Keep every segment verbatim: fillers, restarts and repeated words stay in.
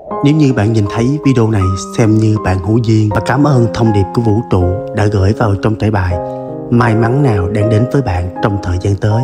Nếu như bạn nhìn thấy video này xem như bạn hữu duyên và cảm ơn thông điệp của vũ trụ đã gửi vào trong trải bài may mắn nào đang đến với bạn trong thời gian tới.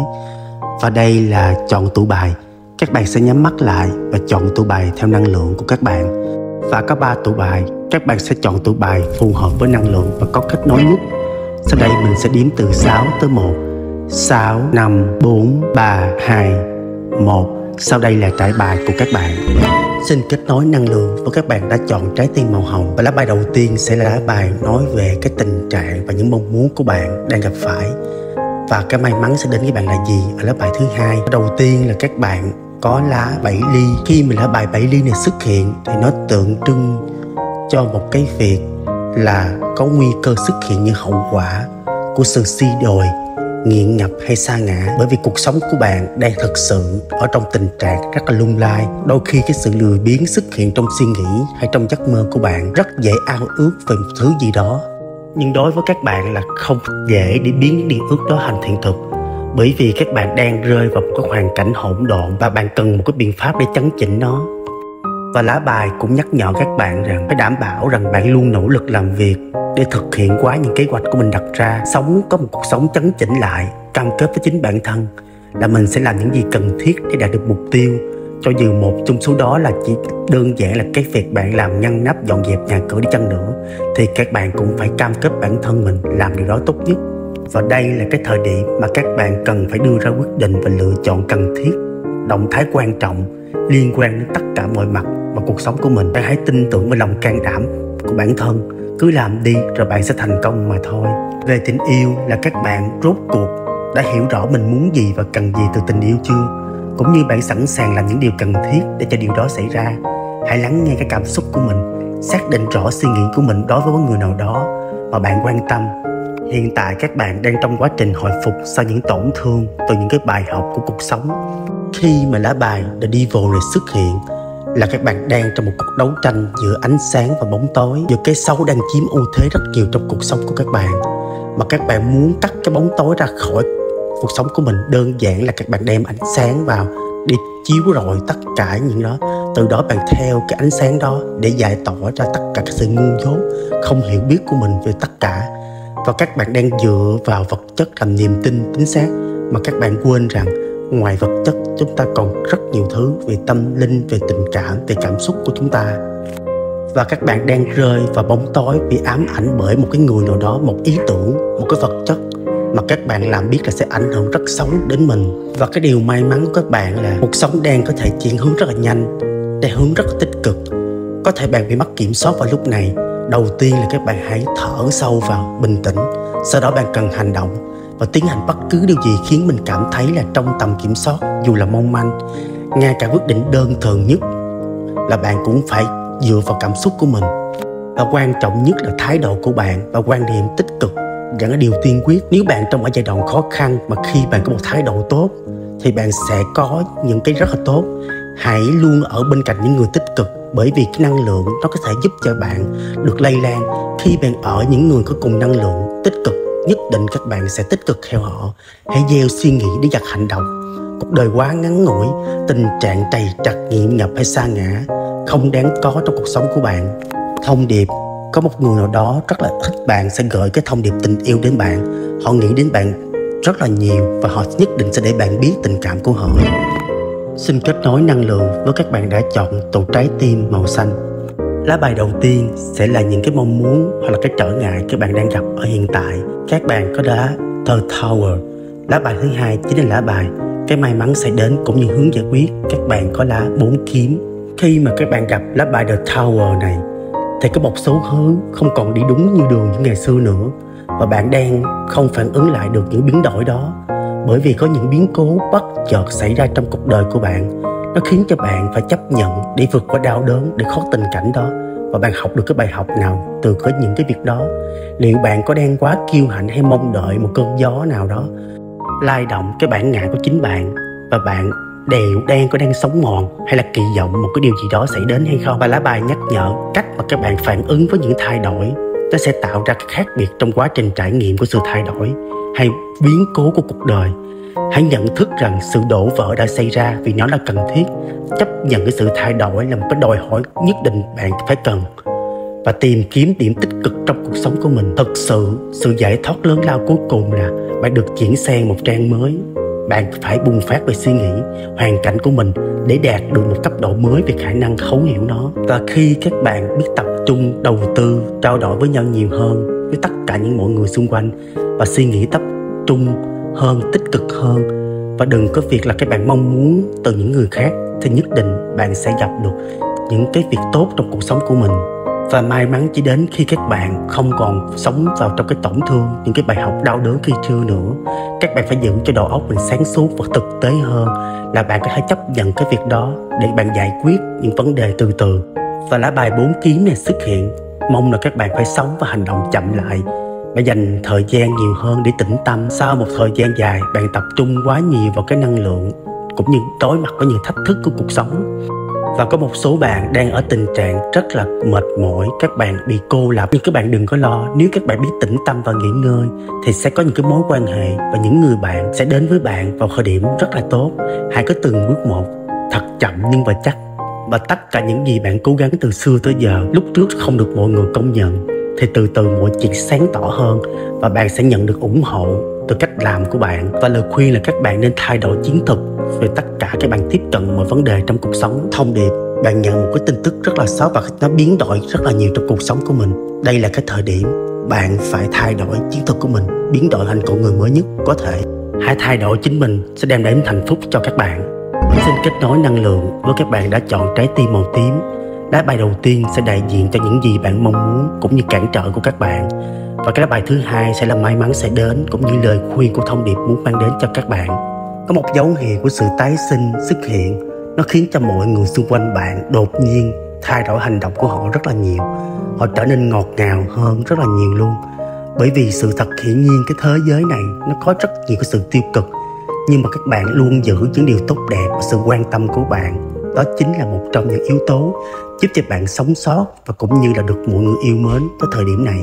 Và đây là chọn tụ bài. Các bạn sẽ nhắm mắt lại và chọn tụ bài theo năng lượng của các bạn. Và có ba tụ bài, các bạn sẽ chọn tụ bài phù hợp với năng lượng và có kết nối nhất. Sau đây mình sẽ đếm từ sáu tới một. Sáu, năm, bốn, ba, hai, một. Sau đây là trải bài của các bạn. Xin kết nối năng lượng với các bạn đã chọn trái tim màu hồng. Và lá bài đầu tiên sẽ là lá bài nói về cái tình trạng và những mong muốn của bạn đang gặp phải. Và cái may mắn sẽ đến với bạn là gì ở lá bài thứ hai. Đầu tiên là các bạn có lá bảy ly. Khi mà lá bài bảy ly này xuất hiện thì nó tượng trưng cho một cái việc là có nguy cơ xuất hiện những hậu quả của sự suy đồi, nghiện ngập hay sa ngã. Bởi vì cuộc sống của bạn đang thực sự ở trong tình trạng rất là lung lay. Đôi khi cái sự lười biếng xuất hiện trong suy nghĩ hay trong giấc mơ của bạn rất dễ ao ước về một thứ gì đó. Nhưng đối với các bạn là không dễ để biến những điều ước đó thành hiện thực. Bởi vì các bạn đang rơi vào một cái hoàn cảnh hỗn độn và bạn cần một cái biện pháp để chấn chỉnh nó. Và lá bài cũng nhắc nhở các bạn rằng phải đảm bảo rằng bạn luôn nỗ lực làm việc để thực hiện quá những kế hoạch của mình đặt ra. Sống có một cuộc sống chấn chỉnh lại, cam kết với chính bản thân là mình sẽ làm những gì cần thiết để đạt được mục tiêu. Cho dù một trong số đó là chỉ đơn giản là cái việc bạn làm ngăn nắp dọn dẹp nhà cửa đi chăng nữa, thì các bạn cũng phải cam kết bản thân mình làm điều đó tốt nhất. Và đây là cái thời điểm mà các bạn cần phải đưa ra quyết định và lựa chọn cần thiết, động thái quan trọng liên quan đến tất cả mọi mặt và cuộc sống của mình. Bạn hãy tin tưởng vào lòng can đảm của bản thân, cứ làm đi rồi bạn sẽ thành công mà thôi. Về tình yêu là các bạn rốt cuộc đã hiểu rõ mình muốn gì và cần gì từ tình yêu chưa, cũng như bạn sẵn sàng làm những điều cần thiết để cho điều đó xảy ra. Hãy lắng nghe cái cảm xúc của mình, xác định rõ suy nghĩ của mình đối với người nào đó mà bạn quan tâm. Hiện tại các bạn đang trong quá trình hồi phục sau những tổn thương từ những cái bài học của cuộc sống. Khi mà lá bài The Devil này xuất hiện là các bạn đang trong một cuộc đấu tranh giữa ánh sáng và bóng tối, giữa cái xấu đang chiếm ưu thế rất nhiều trong cuộc sống của các bạn, mà các bạn muốn cắt cái bóng tối ra khỏi cuộc sống của mình. Đơn giản là các bạn đem ánh sáng vào để chiếu rọi tất cả những đó. Từ đó bạn theo cái ánh sáng đó để giải tỏa ra tất cả cái sự ngu dốt, không hiểu biết của mình về tất cả. Và các bạn đang dựa vào vật chất làm niềm tin chính xác, mà các bạn quên rằng ngoài vật chất chúng ta còn rất nhiều thứ về tâm linh, về tình cảm, về cảm xúc của chúng ta. Và các bạn đang rơi vào bóng tối, bị ám ảnh bởi một cái người nào đó, một ý tưởng, một cái vật chất mà các bạn làm biết là sẽ ảnh hưởng rất xấu đến mình. Và cái điều may mắn của các bạn là cuộc sống đang có thể chuyển hướng rất là nhanh, đang hướng rất là tích cực. Có thể bạn bị mất kiểm soát vào lúc này. Đầu tiên là các bạn hãy thở sâu vào, bình tĩnh. Sau đó bạn cần hành động và tiến hành bất cứ điều gì khiến mình cảm thấy là trong tầm kiểm soát, dù là mong manh. Ngay cả quyết định đơn thuần nhất là bạn cũng phải dựa vào cảm xúc của mình. Và quan trọng nhất là thái độ của bạn và quan điểm tích cực là cái điều tiên quyết. Nếu bạn trong ở giai đoạn khó khăn mà khi bạn có một thái độ tốt thì bạn sẽ có những cái rất là tốt. Hãy luôn ở bên cạnh những người tích cực, bởi vì cái năng lượng nó có thể giúp cho bạn được lây lan. Khi bạn ở những người có cùng năng lượng tích cực, nhất định các bạn sẽ tích cực theo họ. Hãy gieo suy nghĩ để dặt hành động. Cuộc đời quá ngắn ngủi, tình trạng trầy trật, nghiện ngập hay sa ngã không đáng có trong cuộc sống của bạn. Thông điệp, có một người nào đó rất là thích bạn sẽ gửi cái thông điệp tình yêu đến bạn. Họ nghĩ đến bạn rất là nhiều và họ nhất định sẽ để bạn biết tình cảm của họ. Xin kết nối năng lượng với các bạn đã chọn tụ trái tim màu xanh. Lá bài đầu tiên sẽ là những cái mong muốn hoặc là cái trở ngại các bạn đang gặp ở hiện tại. Các bạn có lá The Tower. Lá bài thứ hai chính là lá bài cái may mắn sẽ đến cũng như hướng giải quyết. Các bạn có lá bốn kiếm. Khi mà các bạn gặp lá bài The Tower này thì có một số thứ không còn đi đúng như đường như ngày xưa nữa, và bạn đang không phản ứng lại được những biến đổi đó, bởi vì có những biến cố bất chợt xảy ra trong cuộc đời của bạn. Nó khiến cho bạn phải chấp nhận để vượt qua đau đớn, để thoát tình cảnh đó. Và bạn học được cái bài học nào từ có những cái việc đó? Liệu bạn có đang quá kiêu hãnh hay mong đợi một cơn gió nào đó lay động cái bản ngã của chính bạn, và bạn đều đang có đang sống mòn hay là kỳ vọng một cái điều gì đó xảy đến hay không? Và lá bài nhắc nhở cách mà các bạn phản ứng với những thay đổi, nó sẽ tạo ra cái khác biệt trong quá trình trải nghiệm của sự thay đổi hay biến cố của cuộc đời. Hãy nhận thức rằng sự đổ vỡ đã xảy ra vì nó là cần thiết. Chấp nhận cái sự thay đổi là một cái đòi hỏi nhất định bạn phải cần. Và tìm kiếm điểm tích cực trong cuộc sống của mình. Thực sự, sự giải thoát lớn lao cuối cùng là bạn được chuyển sang một trang mới. Bạn phải bùng phát về suy nghĩ, hoàn cảnh của mình để đạt được một cấp độ mới về khả năng thấu hiểu nó. Và khi các bạn biết tập trung đầu tư, trao đổi với nhau nhiều hơn với tất cả những mọi người xung quanh và suy nghĩ tập trung hơn, tích cực hơn, và đừng có việc là các bạn mong muốn từ những người khác, thì nhất định bạn sẽ gặp được những cái việc tốt trong cuộc sống của mình. Và may mắn chỉ đến khi các bạn không còn sống vào trong cái tổn thương, những cái bài học đau đớn khi xưa nữa. Các bạn phải giữ cho đầu óc mình sáng suốt và thực tế hơn, là bạn có thể chấp nhận cái việc đó để bạn giải quyết những vấn đề từ từ. Và lá bài bốn kiếm này xuất hiện, mong là các bạn phải sống và hành động chậm lại và dành thời gian nhiều hơn để tĩnh tâm. Sau một thời gian dài bạn tập trung quá nhiều vào cái năng lượng cũng như đối mặt với những thách thức của cuộc sống. Và có một số bạn đang ở tình trạng rất là mệt mỏi, các bạn bị cô lập. Nhưng các bạn đừng có lo, nếu các bạn biết tĩnh tâm và nghỉ ngơi thì sẽ có những cái mối quan hệ và những người bạn sẽ đến với bạn vào thời điểm rất là tốt. Hãy có từng bước một, thật chậm nhưng mà chắc. Và tất cả những gì bạn cố gắng từ xưa tới giờ, lúc trước không được mọi người công nhận, thì từ từ mọi chuyện sáng tỏ hơn và bạn sẽ nhận được ủng hộ từ cách làm của bạn. Và lời khuyên là các bạn nên thay đổi chiến thuật về tất cả các bạn tiếp cận mọi vấn đề trong cuộc sống. Thông điệp, bạn nhận một cái tin tức rất là xấu và nó biến đổi rất là nhiều trong cuộc sống của mình. Đây là cái thời điểm bạn phải thay đổi chiến thuật của mình, biến đổi thành con người mới nhất có thể. Hãy thay đổi chính mình sẽ đem đến hạnh phúc cho các bạn. Xin kết nối năng lượng với các bạn đã chọn trái tim màu tím. Lá bài đầu tiên sẽ đại diện cho những gì bạn mong muốn cũng như cản trở của các bạn. Và cái lá bài thứ hai sẽ là may mắn sẽ đến cũng như lời khuyên của thông điệp muốn mang đến cho các bạn. Có một dấu hiệu của sự tái sinh xuất hiện, nó khiến cho mọi người xung quanh bạn đột nhiên thay đổi hành động của họ rất là nhiều. Họ trở nên ngọt ngào hơn rất là nhiều luôn. Bởi vì sự thật hiển nhiên cái thế giới này nó có rất nhiều cái sự tiêu cực, nhưng mà các bạn luôn giữ những điều tốt đẹp và sự quan tâm của bạn. Đó chính là một trong những yếu tố giúp cho bạn sống sót và cũng như là được mọi người yêu mến tới thời điểm này.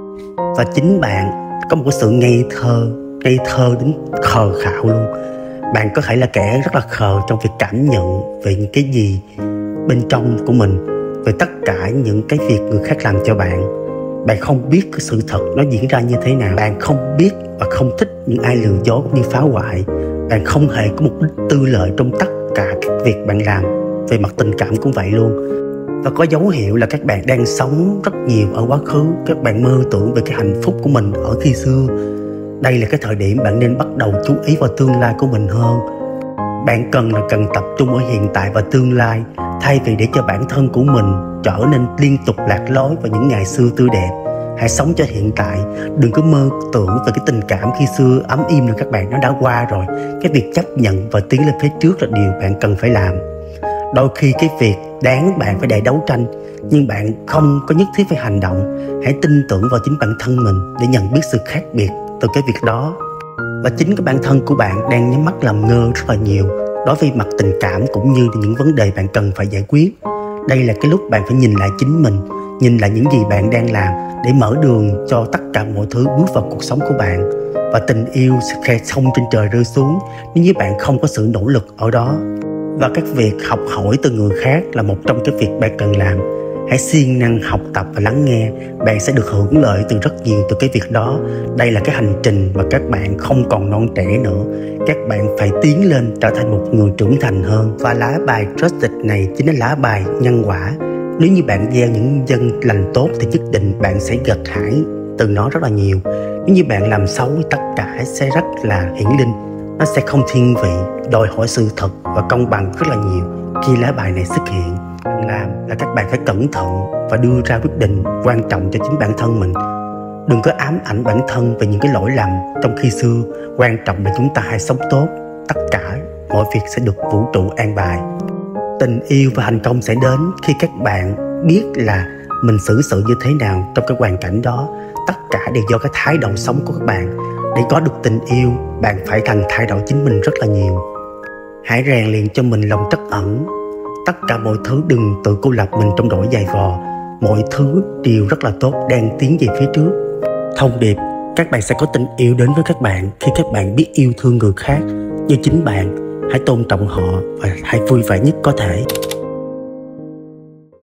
Và chính bạn có một cái sự ngây thơ, ngây thơ đến khờ khạo luôn. Bạn có thể là kẻ rất là khờ trong việc cảm nhận về những cái gì bên trong của mình, về tất cả những cái việc người khác làm cho bạn. Bạn không biết cái sự thật nó diễn ra như thế nào. Bạn không biết và không thích những ai lừa dối cũng như phá hoại. Bạn không hề có mục đích tư lợi trong tất cả các việc bạn làm. Về mặt tình cảm cũng vậy luôn. Và có dấu hiệu là các bạn đang sống rất nhiều ở quá khứ. Các bạn mơ tưởng về cái hạnh phúc của mình ở khi xưa. Đây là cái thời điểm bạn nên bắt đầu chú ý vào tương lai của mình hơn. Bạn cần là cần tập trung ở hiện tại và tương lai, thay vì để cho bản thân của mình trở nên liên tục lạc lối vào những ngày xưa tươi đẹp. Hãy sống cho hiện tại, đừng có mơ tưởng về cái tình cảm khi xưa ấm im rồi các bạn, nó đã qua rồi. Cái việc chấp nhận và tiến lên phía trước là điều bạn cần phải làm. Đôi khi cái việc đáng bạn phải để đấu tranh, nhưng bạn không có nhất thiết phải hành động. Hãy tin tưởng vào chính bản thân mình để nhận biết sự khác biệt từ cái việc đó. Và chính cái bản thân của bạn đang nhắm mắt làm ngơ rất là nhiều đối với mặt tình cảm cũng như những vấn đề bạn cần phải giải quyết. Đây là cái lúc bạn phải nhìn lại chính mình, nhìn lại những gì bạn đang làm để mở đường cho tất cả mọi thứ bước vào cuộc sống của bạn. Và tình yêu sẽ không trên trời rơi xuống nếu như bạn không có sự nỗ lực ở đó. Và các việc học hỏi từ người khác là một trong cái việc bạn cần làm. Hãy siêng năng học tập và lắng nghe, bạn sẽ được hưởng lợi từ rất nhiều từ cái việc đó. Đây là cái hành trình mà các bạn không còn non trẻ nữa. Các bạn phải tiến lên trở thành một người trưởng thành hơn. Và lá bài Trusted này chính là lá bài nhân quả. Nếu như bạn gieo những dân lành tốt thì nhất định bạn sẽ gặt hái từ nó rất là nhiều. Nếu như bạn làm xấu thì tất cả sẽ rất là hiển linh. Nó sẽ không thiên vị, đòi hỏi sự thật và công bằng rất là nhiều khi lá bài này xuất hiện. Làm là các bạn phải cẩn thận và đưa ra quyết định quan trọng cho chính bản thân mình. Đừng có ám ảnh bản thân về những cái lỗi lầm trong khi xưa. Quan trọng là chúng ta hãy sống tốt. Tất cả mọi việc sẽ được vũ trụ an bài. Tình yêu và thành công sẽ đến khi các bạn biết là mình xử sự như thế nào trong cái hoàn cảnh đó. Tất cả đều do cái thái độ sống của các bạn. Để có được tình yêu, bạn phải thành thay đổi chính mình rất là nhiều. Hãy rèn luyện cho mình lòng trắc ẩn. Tất cả mọi thứ đừng tự cô lập mình trong nỗi dày vò. Mọi thứ đều rất là tốt đang tiến về phía trước. Thông điệp, Các bạn sẽ có tình yêu đến với các bạn khi các bạn biết yêu thương người khác như chính bạn. Hãy tôn trọng họ và hãy vui vẻ nhất có thể.